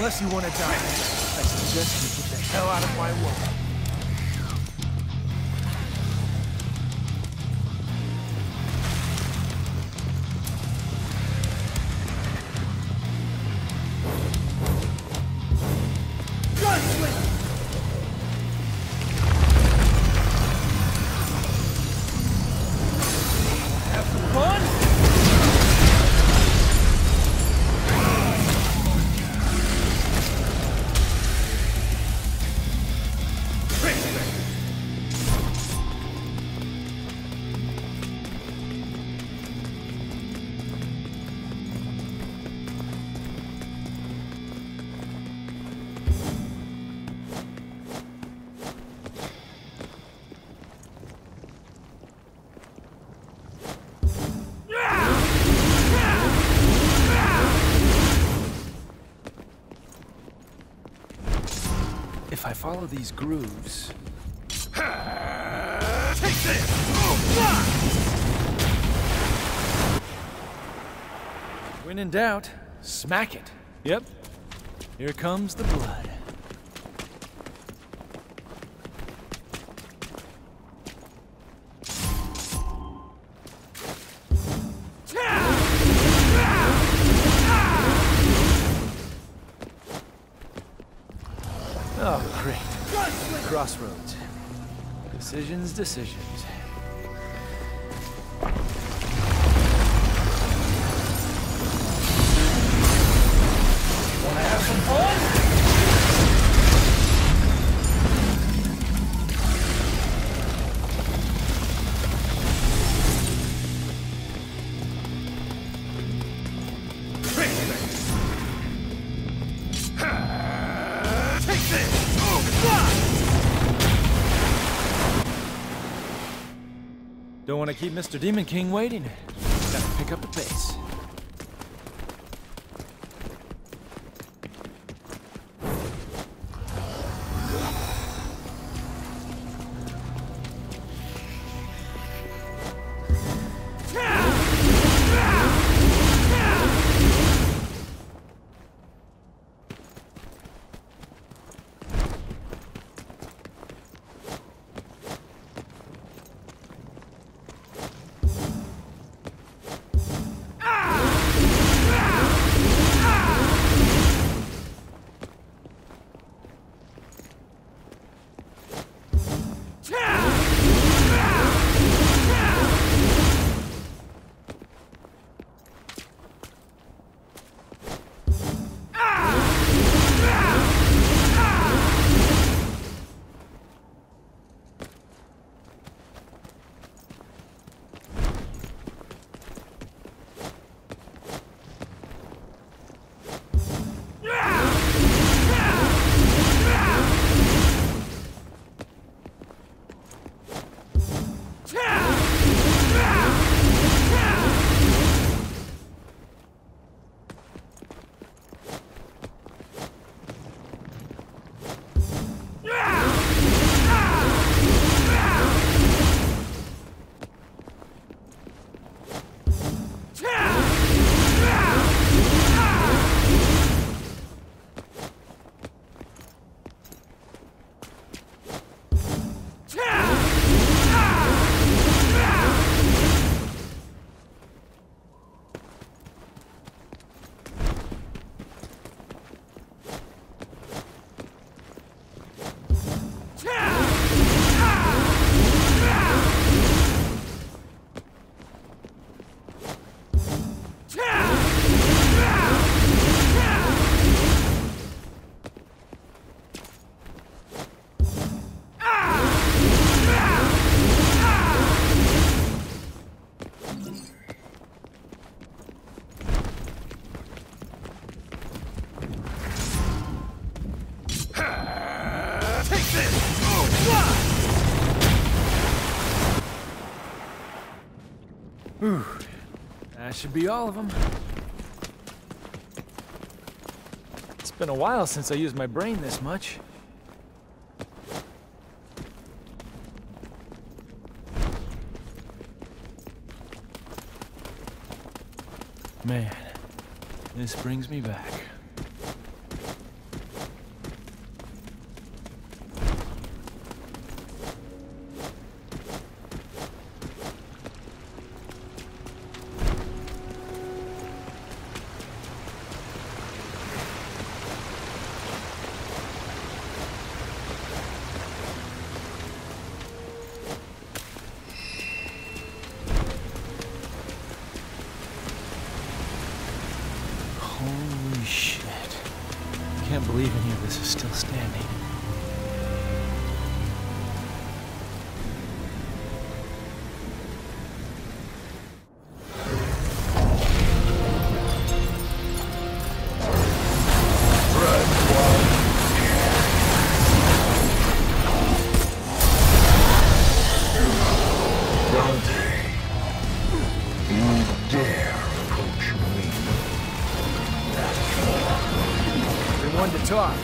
Unless you want to die, I suggest you get the hell out of my way. If I follow these grooves... Take this! When in doubt, smack it. Yep. Here comes the blood. Oh, great. Crossroads. Decisions. Wanna have some fun? Don't want to keep Mr. Demon King waiting. Gotta pick up the pace. Whew. That should be all of them. It's been a while since I used my brain this much. Man, this brings me back. believe any of this is still standing. Everyone to talk.